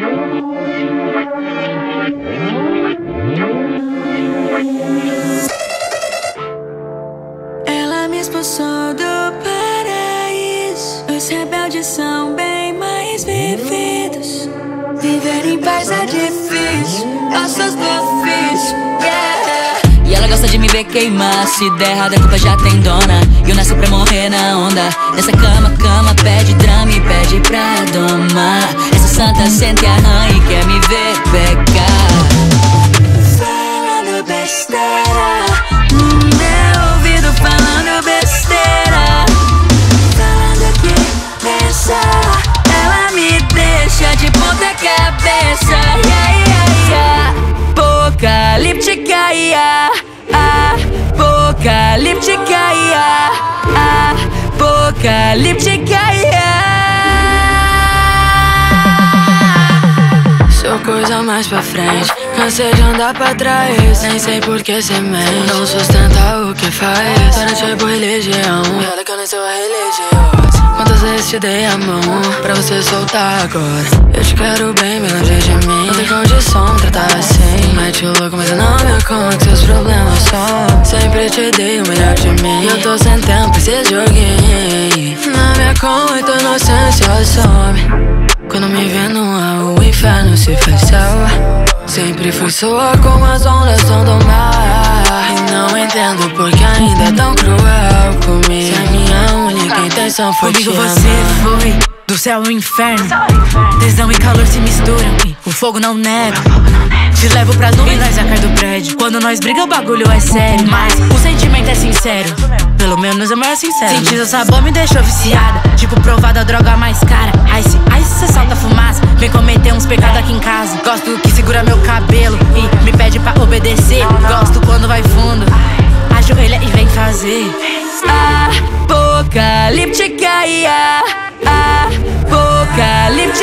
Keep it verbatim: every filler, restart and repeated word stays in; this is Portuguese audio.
Ela me expulsou do paraíso. Os rebeldes são bem mais vividos. Viver em paz é difícil, ossos do ofício, yeah. E ela gosta de me ver queimar. Se der errado a culpa já tem dona. E eu nasci pra morrer na onda. Nessa cama, cama, pede drama e pede pra domar. Essa santa sente arranha e quer me ver pecar. Falando besteira no meu ouvido, falando besteira, falando que pensa. Ela me deixa de ponta cabeça, yeah, yeah, yeah. Apocalíptica, yeah. Apocalíptica, yeah. Apocalíptica, yeah. Sou coisa mais pra frente, cansei de andar pra trás. Nem sei por que cê mente, não sustenta o que faz. Para tipo religião, e olha que eu nem sou religioso. Quantas vezes te dei a mão pra você soltar agora? Eu te quero bem, bem longe de mim. Não tem condição de tratar assim. Mete o louco, mas eu não me conto seus problemas só. Sempre te dei o melhor de mim. Eu tô sem tempo, preciso de alguém. Na minha conta, tua inocência some. Quando me vê no ar, o inferno se faz céu. Sempre fui sua como as ondas são do mar. E não entendo porque ainda é tão cruel comigo. Se a minha única intenção foi comigo te você amar. foi do céu ao inferno. Tesão e calor se misturam e o fogo não nega. Te levo pras nuvens, nós a cair do prédio. Quando nós briga o bagulho é sério, mas o sentimento é sincero. Pelo menos é mais sincero. Sentir seu sabor me deixou viciada, tipo provada a droga mais cara. Ice, ice, cê solta fumaça. Vem cometer uns pecados aqui em casa. Gosto que segura meu cabelo e me pede pra obedecer. Gosto quando vai fundo, ajoelha e vem fazer. Apocalíptica, yeah. Apocalíptica.